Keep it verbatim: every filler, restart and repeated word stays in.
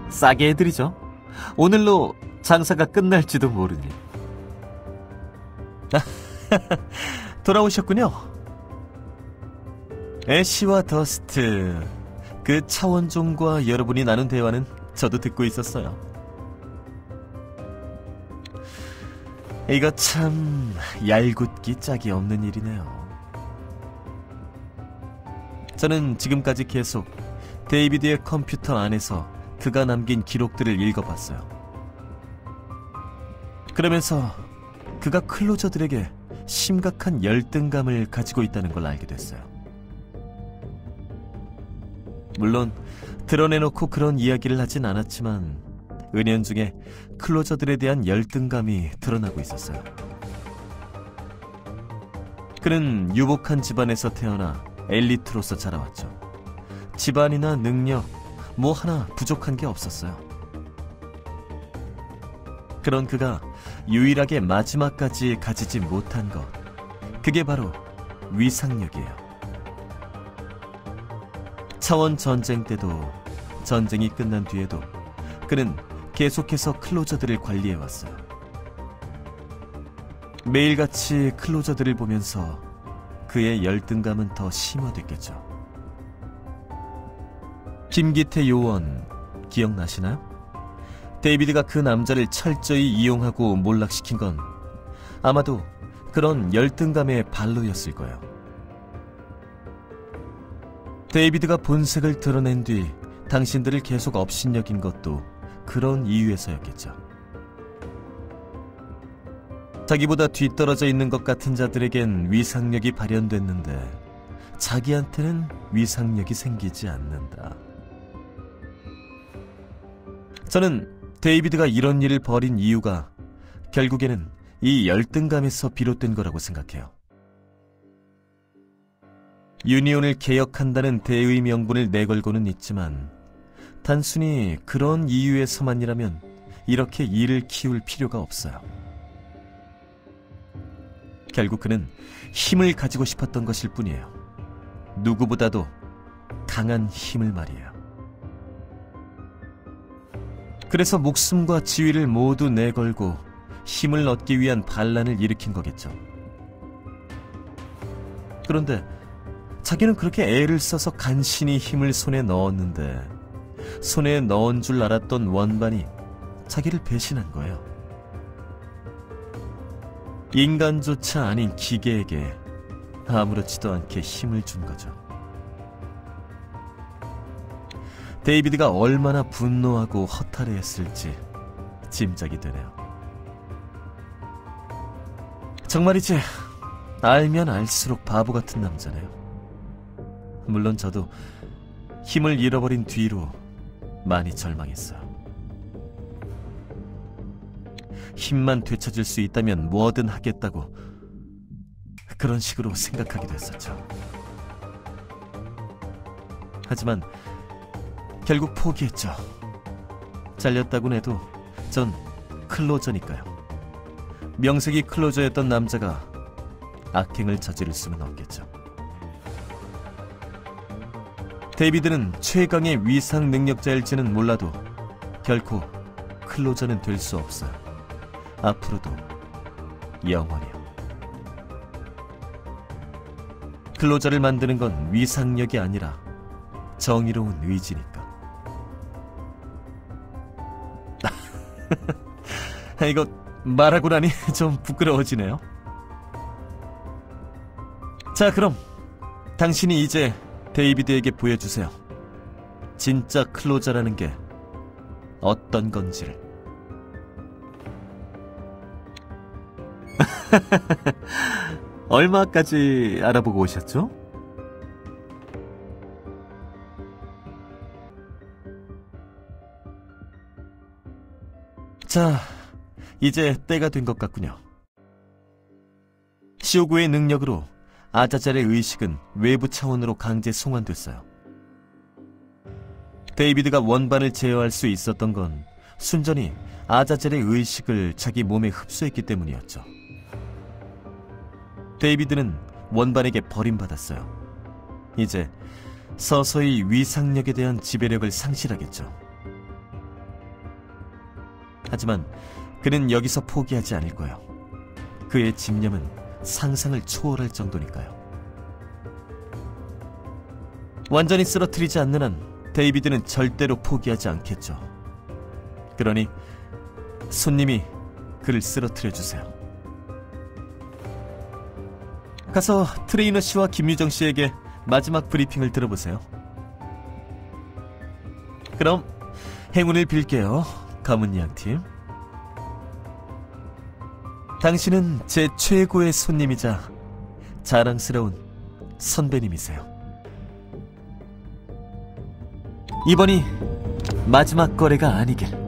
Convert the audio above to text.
싸게 해드리죠. 오늘로 장사가 끝날지도 모르니. 돌아오셨군요. 애쉬와 더스트, 그 차원종과 여러분이 나눈 대화는 저도 듣고 있었어요. 이거 참 얄궂기 짝이 없는 일이네요. 저는 지금까지 계속 데이비드의 컴퓨터 안에서 그가 남긴 기록들을 읽어봤어요. 그러면서 그가 클로저들에게 심각한 열등감을 가지고 있다는 걸 알게 됐어요. 물론 드러내놓고 그런 이야기를 하진 않았지만 은연중에 클로저들에 대한 열등감이 드러나고 있었어요. 그는 유복한 집안에서 태어나 엘리트로서 자라왔죠. 집안이나 능력, 뭐 하나 부족한 게 없었어요. 그런 그가 유일하게 마지막까지 가지지 못한 것, 그게 바로 위상력이에요. 차원 전쟁 때도, 전쟁이 끝난 뒤에도 그는 계속해서 클로저들을 관리해왔어요. 매일같이 클로저들을 보면서 그의 열등감은 더 심화됐겠죠. 김기태 요원 기억나시나요? 데이비드가 그 남자를 철저히 이용하고 몰락시킨 건 아마도 그런 열등감의 발로였을 거예요. 데이비드가 본색을 드러낸 뒤 당신들을 계속 업신여긴 것도 그런 이유에서였겠죠. 자기보다 뒤떨어져 있는 것 같은 자들에겐 위상력이 발현됐는데 자기한테는 위상력이 생기지 않는다. 저는 데이비드가 이런 일을 벌인 이유가 결국에는 이 열등감에서 비롯된 거라고 생각해요. 유니온을 개혁한다는 대의 명분을 내걸고는 있지만 단순히 그런 이유에서만이라면 이렇게 일을 키울 필요가 없어요. 결국 그는 힘을 가지고 싶었던 것일 뿐이에요. 누구보다도 강한 힘을 말이에요. 그래서 목숨과 지위를 모두 내걸고 힘을 얻기 위한 반란을 일으킨 거겠죠. 그런데 자기는 그렇게 애를 써서 간신히 힘을 손에 넣었는데 손에 넣은 줄 알았던 원반이 자기를 배신한 거예요. 인간조차 아닌 기계에게 아무렇지도 않게 힘을 준 거죠. 데이비드가 얼마나 분노하고 허탈해했을지 짐작이 되네요. 정말이지 알면 알수록 바보 같은 남자네요. 물론 저도 힘을 잃어버린 뒤로 많이 절망했어요. 힘만 되찾을 수 있다면 뭐든 하겠다고 그런 식으로 생각하기도 했었죠. 하지만 결국 포기했죠. 잘렸다곤 해도 전 클로저니까요. 명색이 클로저였던 남자가 악행을 저지를 수는 없겠죠. 데이비드는 최강의 위상 능력자일지는 몰라도 결코 클로저는 될 수 없어요. 앞으로도 영원히요. 클로저를 만드는 건 위상력이 아니라 정의로운 의지니까. 이거 말하고 나니 좀 부끄러워지네요. 자, 그럼 당신이 이제 데이비드에게 보여주세요. 진짜 클로저라는 게 어떤 건지를. 얼마까지 알아보고 오셨죠? 자, 이제 때가 된 것 같군요. 시오구의 능력으로 아자잘의 의식은 외부 차원으로 강제 송환됐어요. 데이비드가 원반을 제어할 수 있었던 건 순전히 아자잘의 의식을 자기 몸에 흡수했기 때문이었죠. 데이비드는 원반에게 버림받았어요. 이제 서서히 위상력에 대한 지배력을 상실하겠죠. 하지만 그는 여기서 포기하지 않을 거예요. 그의 집념은 상상을 초월할 정도니까요. 완전히 쓰러뜨리지 않는 한 데이비드는 절대로 포기하지 않겠죠. 그러니 손님이 그를 쓰러뜨려 주세요. 가서 트레이너 씨와 김유정 씨에게 마지막 브리핑을 들어보세요. 그럼 행운을 빌게요, 가문 양팀. 당신은 제 최고의 손님이자 자랑스러운 선배님이세요. 이번이 마지막 거래가 아니길.